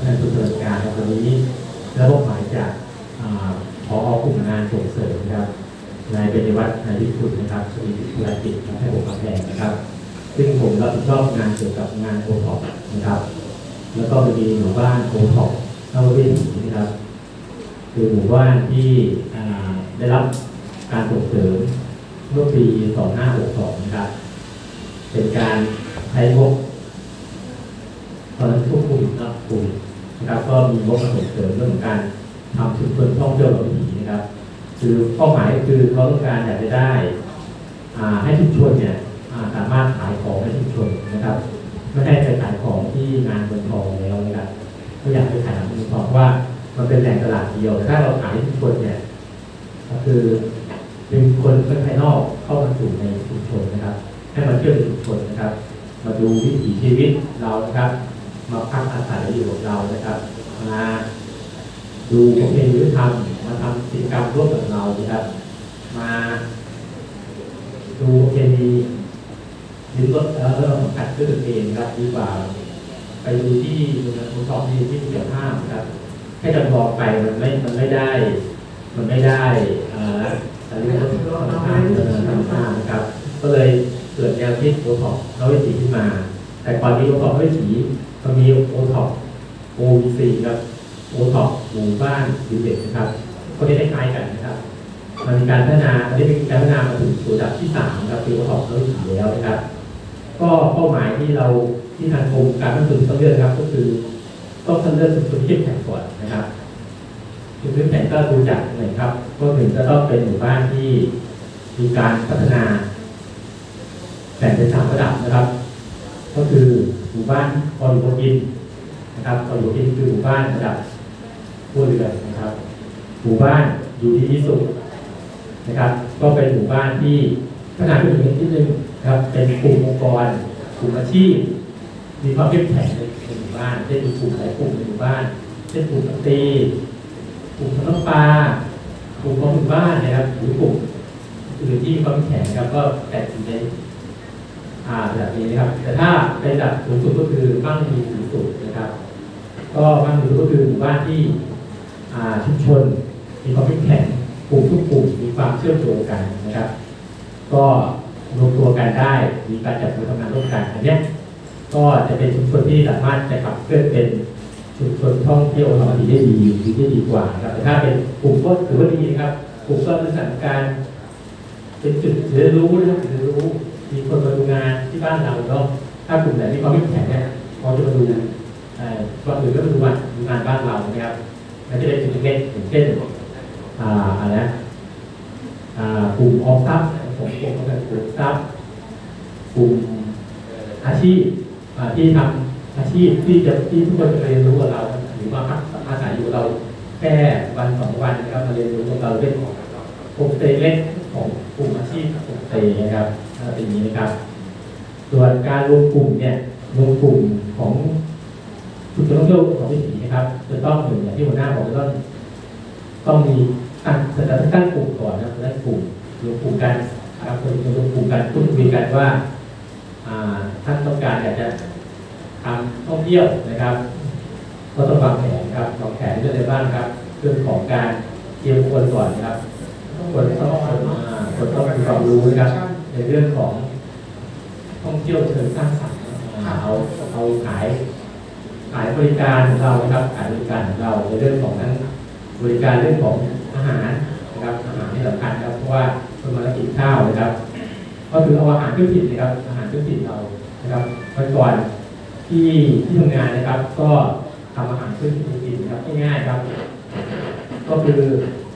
ท่านผู้บริการครับวันนี้และมอบหมายจากผอกลุ่มงานส่งเสริมนะครับนายเบญจวัฒน์นายวิสุทธิ์นะครับสวีธุรกิจให้ผมมาแทนนะครับซึ่งผมรับผิดชอบงานเกี่ยวกับงานโอท็อปนะครับแล้วก็มีหมู่บ้านโอท็อปนววิถีนะครับคือหมู่บ้านที่ได้รับการส่งเสริมเมื่อปี2562นะครับเป็นการใช้งบตอนนั้นควบคุมนะครับก็มีงบมาส่งเสริมเรื่องของการทำชุมชนท่องเที่ยวแบบวิถีนะครับคือเป้าหมายคือเขาต้องการอยากจะได้ให้ชุมชนเนี่ยสามารถขายของในชุมชนนะครับไม่ให้ไปขายของที่งานเมืองทองแล้วนะครับก็อยากไปขายเมืองทองเพราะว่ามันเป็นแหล่งตลาดเดียวแต่ถ้าเราขายในชุมชนเนี่ยก็คือเป็นคนภายนอกเข้ามาสู่ในชุมชนนะครับให้มาเที่ยวในชุมชนนะครับมาดูวิถีชีวิตเรานะครับมาพักอาศัยอยู่กับเรานะครับมาดูประเพณีวัฒนธรรมมาทำกิจกรรมร่วมกับเรานะครับมาดูประเพณีลิ้มรสแล้วเรากัดด้วยตัวเองครับดีกว่าไปดูที่โรงแรมท็อปที่เกี่ยวห้ามนะครับแค่จำลองไปมันไม่ได้อะไรก็ทำห้ามนะครับก็เลยเกิดแนวคิดโอท็อปนววิถีขึ้นมาแต่ก่อนมีโอท็อปนววิถีมันมีโอท็อป OVC ครับโอท็อปหมู่บ้านวิเศษนะครับก็ได้คล้ายกันนะครับมันมีการพัฒนาตอนนี้เป็นการพัฒนามาถึงระดับที่3ครับคือโอท็อปนววิถีแล้วนะครับก็เป้าหมายที่ทางกรมการพัฒนาต้องเลือกครับก็คือต้องเลือกชุมชนที่เข้มแข็งก่อนนะครับชุมชนเข้มแข็งก็ดูจากไหนครับก็ถึงจะต้องเป็นหมู่บ้านที่มีการพัฒนาแบ่งเป็น3ระดับนะครับก็คือหมู่บ้านพออยู่พอกินนะครับพออยู่พอกินคือหมู่บ้านระดับครัวเรือนนะครับหมู่บ้านอยู่ดีที่สุดนะครับก็เป็นหมู่บ้านที่พัฒนาขึ้นอีกนิดนึงครับเป็นกลุ่มองค์กรกลุ่มอาชีพมีความเข้มแข็งในหมู่บ้านได้ดูกลุ่มหลายกลุ่มในหมู่บ้านเช่นกลุ่มดนตรีกลุ่มทำน้ำปลากลุ่มของหมู่บ้านนะครับหรือกลุ่มอื่นที่มีความเข้มแข็งครับก็แตกอยู่ในแบบนี้นะครับแต่ถ้าในระดับสูงสุดก็คือมั่งมีสูงสุดนะครับก็มั่งมีก็คือหมู่บ้านที่ชุมชนมีความเข้มแข็งกลุ่มทุกกลุ่มมีความเชื่อมโยงกันนะครับก็รวมตัวกันได้มีการจัดการทำงานร่วมกันอันนี้ก็จะเป็นชุมชนที่สามารถจะขับเคลื่อนเป็นชุมชนท่องเที่ยวธรรมชาติได้ดีกว่าครับแต่ถ้าเป็นกลุ่มก็ถือว่าดีนะครับกลุ่มก็เป็นสถานการณ์เป็นจุดเรียนรู้นะครับเรียนรู้มีคนมาดูงานที่บ้านเราเนาะถ้ากลุ่มไหนที่เขาไม่แข็งเนี่ยเขาจะมาดูก่อนอื่นก็มาดูงานบ้านเรานะครับมันจะเป็นจุดเล็กอย่างเช่นอะไรนะกลุ่มออมทรัพย์ผมกลุ่มกลุ่มทรัพย์กลุ่มอาชีพที่ทำอาชีพที่ทุกคนจะเรียนรู้กับเราหรือว่าพักอาศัยอยู่เราแค่วัน2 วันนะครับมาเรียนรู้กับเราเรื่องของโฮมสเตย์เล็กของกลุ่มอาชีพโฮมสเตย์นะครับเป็นอย่างนี้นะครับส่วนการรวมกลุ่มเนี่ยรวมกลุ่มของชุมชนท่องเที่ยวของวิถีนะครับจะต้องอย่างที่หัวหน้าบอกต้องมีตั้งกลุ่มก่อนนะตั้งกลุ่มรวมกลุ่มกันนะครับรวมกลุ่มกันพูดคุยกันว่าท่านต้องการอยากจะทำท่องเที่ยวนะครับก็ต้องวางแผนครับวางแผนเรื่องอะไรบ้างครับเรื่องของการเตรียมคนก่อนนะครับคนต้องมีความรู้นะครับในเรื่องของท่องเที่ยวเชิงสร้างสรรค์เอาขายบริการของเรานะครับขายบริการของเราในเรื่องของทั้งบริการเรื่องของอาหารนะครับอาหารที่สำคัญครับเพราะว่าคนมากินข้าวนะครับก็คือเอาอาหารพื้นถิ่นนะครับอาหารพื้นถิ่นเรานะครับเมื่อก่อนที่ทำงานนะครับก็ทำอาหารพื้นถิ่นกินนะครับง่ายๆครับก็คือ